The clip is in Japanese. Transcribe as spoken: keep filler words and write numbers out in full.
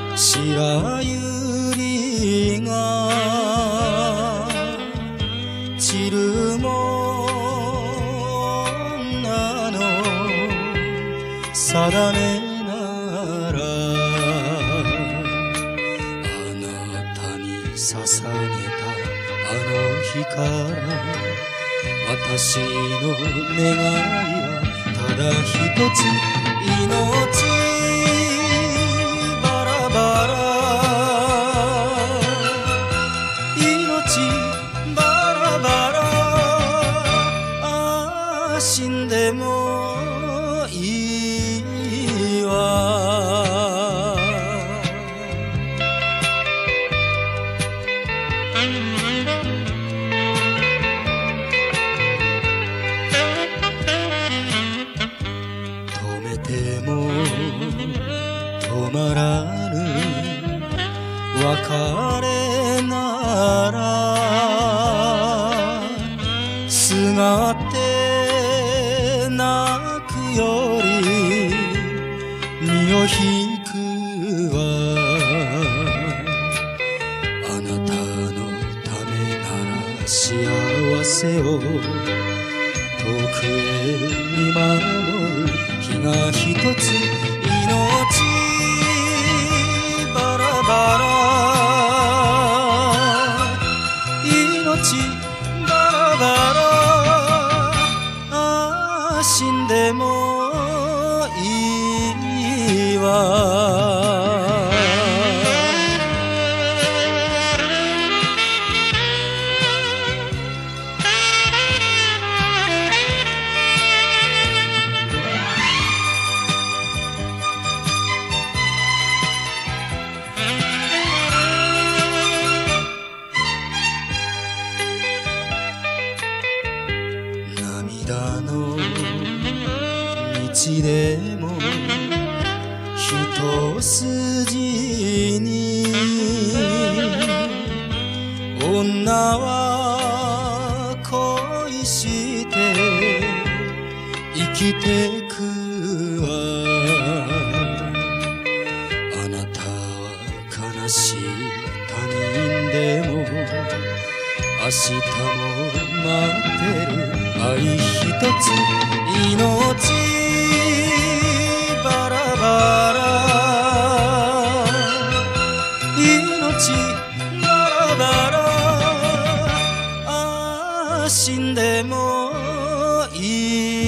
白百合が散るもんなの定めならあなたに捧げたあの日から私の願いはただ一つ命バラバラ命バラバラああ死んでもいいわ止めても止まらぬ別れならすがって泣くより身を引くわあなたのためなら幸せを遠くへ見守る日が一つ命バラバラ命バラバラああ死んでもいいわ涙の道でも一筋に女は恋して生きてくわあなたは悲しい他人でも明日も待ってる愛一つ命バラバラ命バラバラああ死んでもいい